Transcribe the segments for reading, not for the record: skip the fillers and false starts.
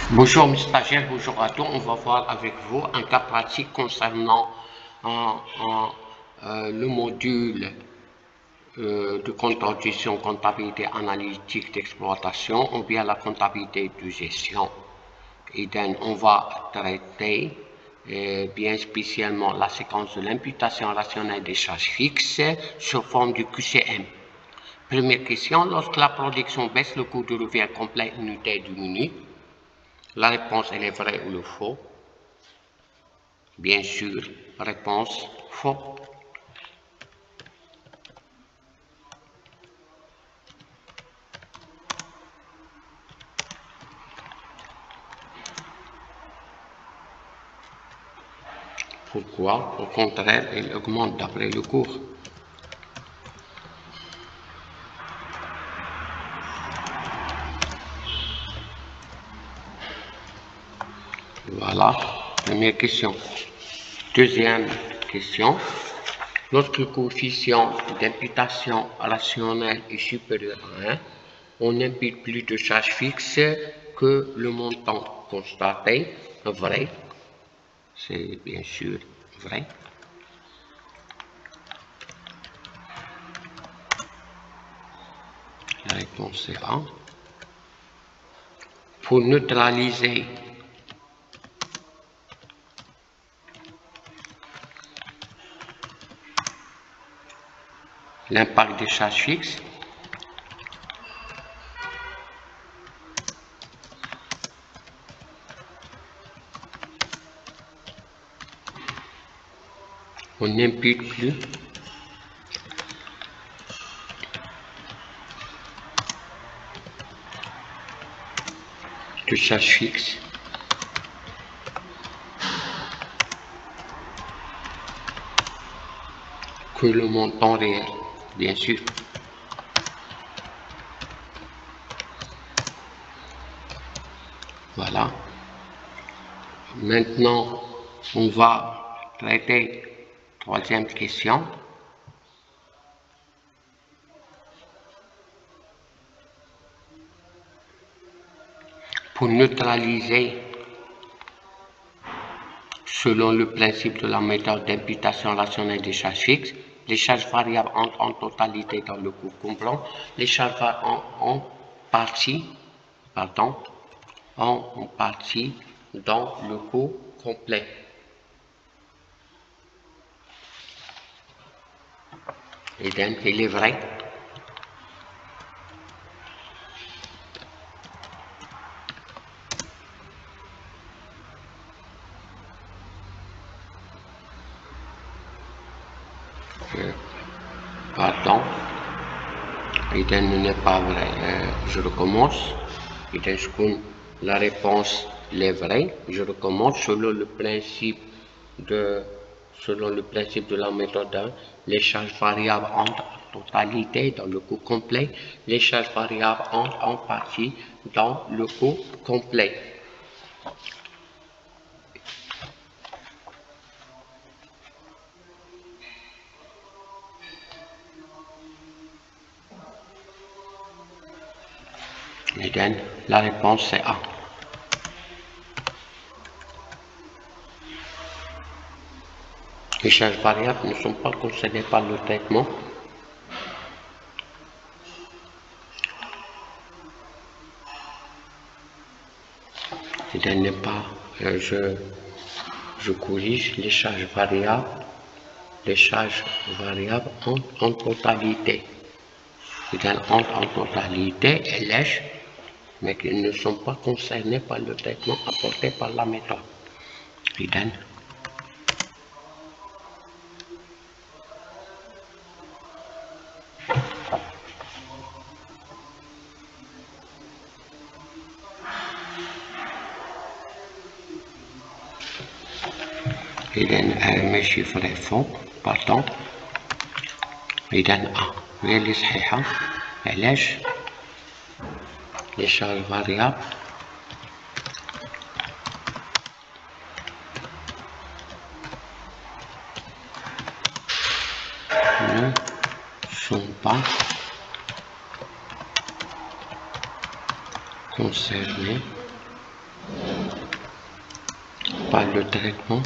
Bonjour mes stagiaires, bonjour à tous. On va voir avec vous un cas pratique concernant le module de comptabilisation, comptabilité analytique d'exploitation ou bien la comptabilité de gestion. Et donc, on va traiter bien spécialement la séquence de l'imputation rationnelle des charges fixes sous forme du QCM. Première question, lorsque la production baisse, le coût de revient complet unité diminue. La réponse, elle est vraie ou le faux? Bien sûr, réponse faux. Pourquoi? Au contraire, elle augmente d'après le cours. Voilà, première question. Deuxième question. Lorsque le coefficient d'imputation rationnelle est supérieur à 1, on n'impute plus de charges fixes que le montant constaté. Vrai, c'est bien sûr vrai. La réponse est A. Pour neutraliser l'impact des charges fixes, on n'impute plus de charges fixes que le montant réel, bien sûr. Voilà. Maintenant, on va traiter troisième question. Pour neutraliser, selon le principe de la méthode d'imputation rationnelle des charges fixes, les charges variables entrent en totalité dans le coût complet, les charges en partie dans le coût complet. Et donc, il est vrai. Pardon. Et donc, n'est pas vrai. Je recommence. Et donc, la réponse est vraie. Je recommence selon le principe de la méthode 1, les charges variables entrent en totalité dans le coût complet, les charges variables entrent en partie dans le coût complet. Et donc, la réponse est A. Les charges variables ne sont pas concernées par le traitement. Et donc, n'est pas, je corrige, les charges variables entrent en totalité. Et donc, entrent en totalité et lèchent, mais qu'ils ne sont pas concernés par le traitement apporté par la méthode. Et donc, mes chiffres est faux, pardon. إذا A هي اللي صحيحة. علاش؟ les charges variables ne sont pas concernées par le traitement.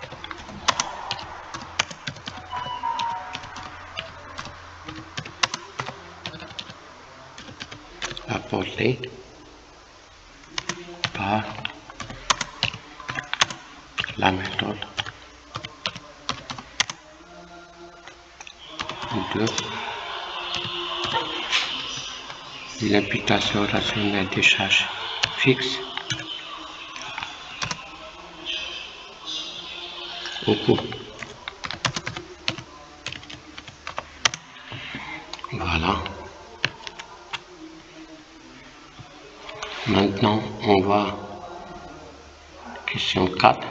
Apporté par la méthode de l'imputation rationnelle des charges fixes au coût. Voilà. Maintenant, on va question 4.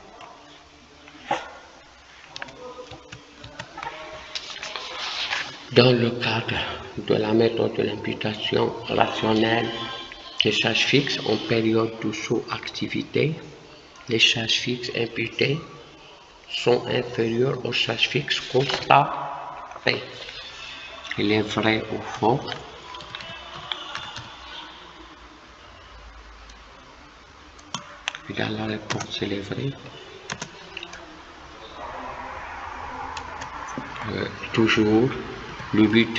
Dans le cadre de la méthode de l'imputation rationnelle des charges fixes en période de sous-activité, les charges fixes imputées sont inférieures aux charges fixes constatées. Il est vrai ou faux? Et dans la réponse, il est vrai. Toujours, le but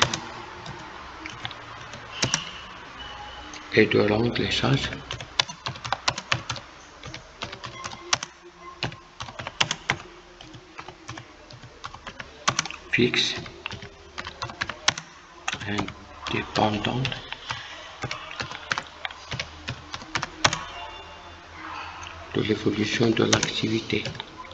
est de rendre les charges fixes indépendantes de l'évolution de l'activité.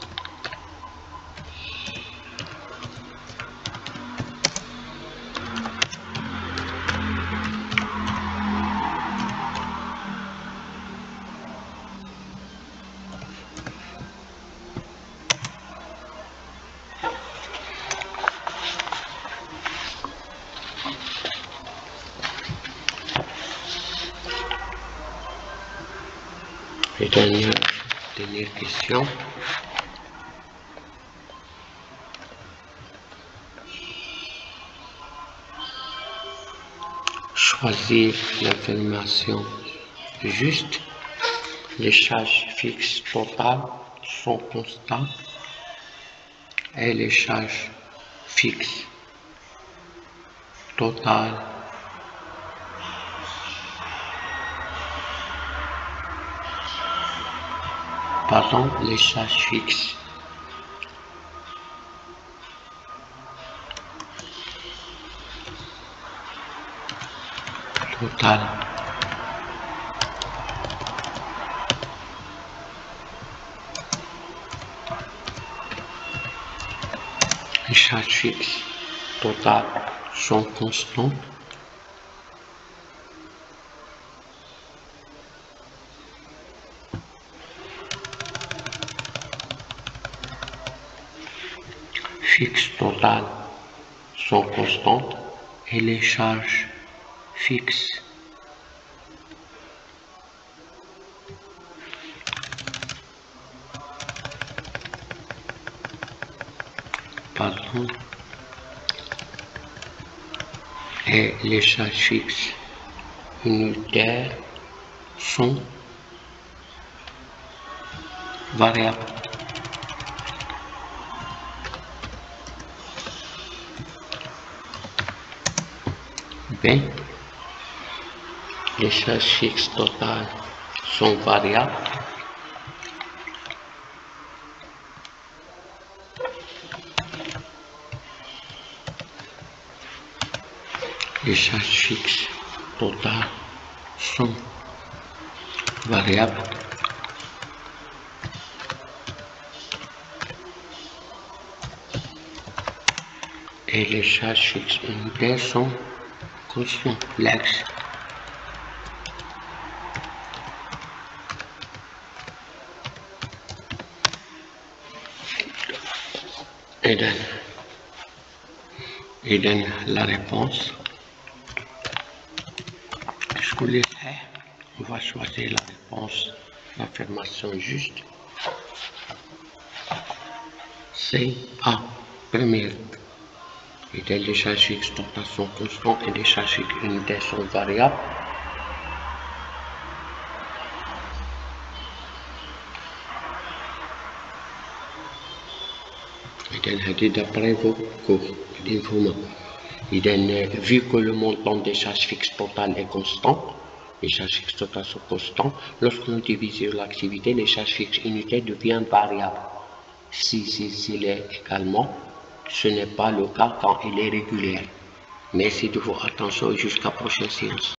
Et dernière question. Choisir l'information juste. Les charges fixes totales sont constantes et les charges fixes totales les charges fixes totales les charges fixes totales sont constantes fixes totales sont constantes et les charges fixes et les charges fixes unitaires sont variables. B. Les charges fixes totales sont variables. Les charges fixes totales sont variables. Et les charges fixes unitaires sont constantes. L'ex. Et donne la réponse. Ce qu'on les fait, on va choisir la réponse, l'affirmation juste. C'est A. Première. Et les charges fixes totales sont constantes et les charges fixes unitaires sont variables. d'après vos cours d'information. Vu que le montant des charges fixes totales est constant, les charges fixes totales sont constantes, lorsque nous divisons l'activité, les charges fixes unitaires deviennent variables. Si l'est également, ce n'est pas le cas quand il est régulier. Merci de votre attention et jusqu'à la prochaine séance.